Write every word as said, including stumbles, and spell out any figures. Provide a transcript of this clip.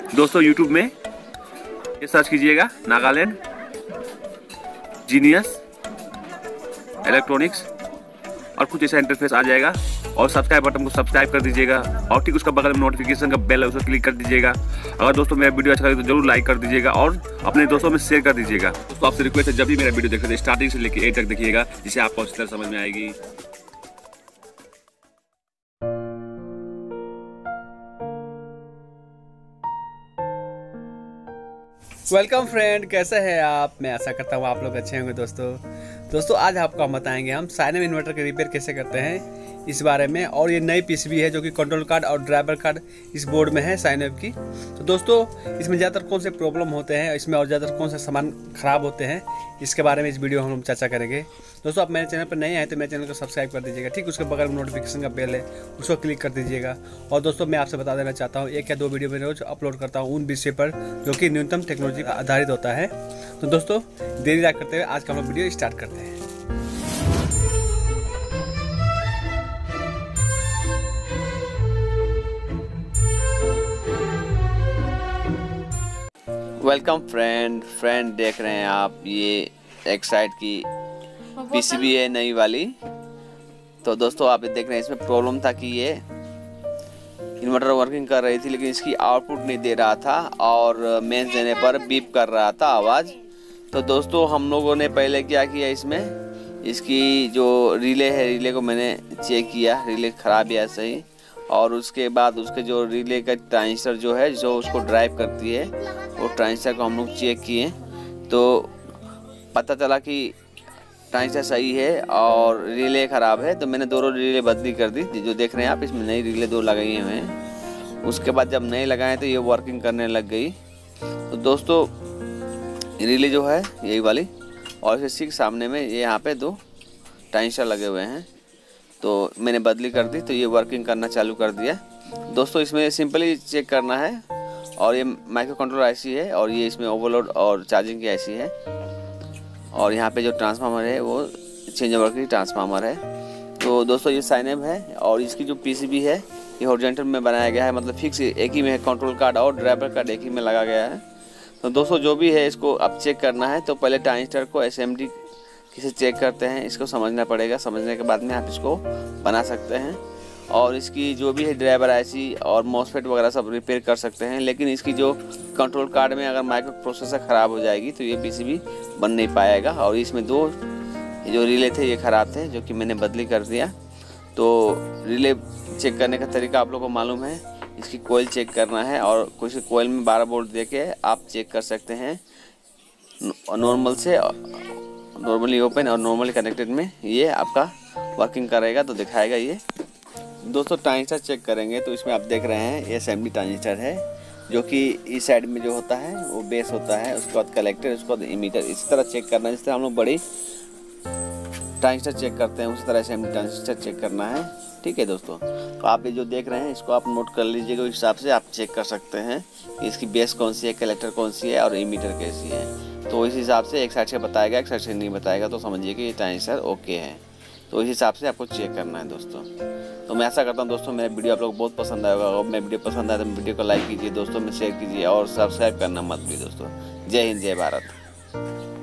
दोस्तों यूट्यूब में ये सर्च कीजिएगा नागालैंड जीनियस इलेक्ट्रॉनिक्स और कुछ ऐसा इंटरफेस आ जाएगा। और सब्सक्राइब बटन को सब्सक्राइब कर दीजिएगा और ठीक उसका बगल में नोटिफिकेशन का बेल है उसको क्लिक कर दीजिएगा। अगर दोस्तों मेरा वीडियो अच्छा लगे तो जरूर लाइक कर दीजिएगा और अपने दोस्तों में शेयर कर दीजिएगा। तो आपसे रिक्वेस्ट है जब भी मेरा वीडियो देख रहे हैं स्टार्टिंग से लेकर एंड तक देखिएगा, जिससे आपको अच्छी तरह समझ में आएगी। वेलकम फ्रेंड, कैसे हैं आप? मैं आशा करता हूँ आप लोग अच्छे होंगे। दोस्तों दोस्तों आज आपको हम बताएंगे हम साइनअप इन्वर्टर के रिपेयर कैसे करते हैं इस बारे में। और ये नई पीसीबी है जो कि कंट्रोल कार्ड और ड्राइवर कार्ड इस बोर्ड में है साइनअप की। तो दोस्तों इसमें ज़्यादातर कौन से प्रॉब्लम होते हैं, इसमें और ज़्यादातर कौन से सामान ख़राब होते हैं, इसके बारे में इस वीडियो में हम चर्चा करेंगे। दोस्तों आप मेरे चैनल पर नए आए तो मेरे चैनल को सब्सक्राइब कर दीजिएगा, ठीक उसके बगल में नोटिफिकेशन का बेल है उसको क्लिक कर दीजिएगा। और दोस्तों मैं आपसे बता देना चाहता हूँ एक या दो वीडियो में रोज अपलोड करता हूँ उन विषय पर जो कि न्यूनतम टेक्नोलॉजी पर आधारित होता है। तो दोस्तों देरी ना करते हुए आज का हम लोग वीडियो स्टार्ट करते हैं। वेलकम फ्रेंड फ्रेंड देख रहे हैं आप, ये एक साइड की पीसीबी है नई वाली। तो दोस्तों आप देख रहे हैं इसमें प्रॉब्लम था कि ये इन्वर्टर वर्किंग कर रही थी लेकिन इसकी आउटपुट नहीं दे रहा था और मेंस देने पर बीप कर रहा था आवाज़। तो दोस्तों हम लोगों ने पहले क्या किया, इसमें इसकी जो रिले है रिले को मैंने चेक किया, रिले ख़राब है सही। और उसके बाद उसके जो रिले का ट्रांजिस्टर जो है जो उसको ड्राइव करती है वो ट्रांजिस्टर को हम लोग चेक किए तो पता चला कि ट्रांजिस्टर सही है और रिले ख़राब है। तो मैंने दोनों रिले बदली कर दी, जो देख रहे हैं आप इसमें नई रिले दो लगाई हुए हैं। उसके बाद जब नए लगाए तो ये वर्किंग करने लग गई। तो दोस्तों रिले जो है यही वाली और इसके ठीक सामने में ये यहाँ पे दो ट्रांजिस्टर लगे हुए हैं, तो मैंने बदली कर दी तो ये वर्किंग करना चालू कर दिया। दोस्तों इसमें सिंपली चेक करना है और ये माइक्रो कंट्रोलर आईसी है और ये इसमें ओवरलोड और चार्जिंग की आईसी है। और यहाँ पे जो ट्रांसफार्मर है वो चेंज ओवर की ट्रांसफार्मर है। तो दोस्तों ये साइनअप है और इसकी जो पीसीबी है ये हॉरिजॉन्टल में बनाया गया है, मतलब फिक्स एक ही में है। कंट्रोल कार्ड और ड्राइवर कार्ड एक ही में लगा गया है। तो दोस्तों जो भी है इसको अब चेक करना है तो पहले ट्रांजिस्टर को एसएमडी किसे चेक करते हैं, इसको समझना पड़ेगा। समझने के बाद में आप इसको बना सकते हैं और इसकी जो भी है ड्राइवर आईसी और मॉसफेट वगैरह सब रिपेयर कर सकते हैं। लेकिन इसकी जो कंट्रोल कार्ड में अगर माइक्रो प्रोसेसर ख़राब हो जाएगी तो ये पीसीबी बन नहीं पाएगा। और इसमें दो जो रिले थे ये ख़राब थे जो कि मैंने बदली कर दिया। तो रिले चेक करने का तरीका आप लोगों को मालूम है, इसकी कोयल चेक करना है और कुछ कोयल में बारह वोल्ट दे के आप चेक कर सकते हैं। नॉर्मल से नॉर्मली ओपन और नॉर्मली कनेक्टेड में ये आपका वर्किंग करेगा तो दिखाएगा ये। दोस्तों ट्रांजिस्टर चेक करेंगे तो इसमें आप देख रहे हैं ये एसएमडी ट्रांजिस्टर है जो कि इस साइड में जो होता है वो बेस होता है, उसके बाद कलेक्टर, उसके बाद इमीटर। इसी तरह चेक करना है जिस तरह हम लोग बड़ी ट्रांजिस्टर चेक करते हैं उसी तरह एसएमडी ट्रांजिस्टर चेक करना है, ठीक है दोस्तों। तो आप ये जो देख रहे हैं इसको आप नोट कर लीजिएगा, उस हिसाब से आप चेक कर सकते हैं कि इसकी बेस कौन सी है, कलेक्टर कौन सी है और इमीटर कैसी है। तो इस हिसाब से एक साइड से बताएगा एक साइड से नहीं बताएगा, तो समझिए कि ये ट्रांजिस्टर ओके है। तो इस हिसाब से आपको चेक करना है दोस्तों। तो मैं ऐसा करता हूँ दोस्तों मेरा वीडियो आप लोग बहुत पसंद आएगा। और मेरा वीडियो पसंद आए तो वीडियो को लाइक कीजिए दोस्तों में, शेयर कीजिए और सब्सक्राइब करना मत भूलिए दोस्तों। जय हिंद, जय भारत।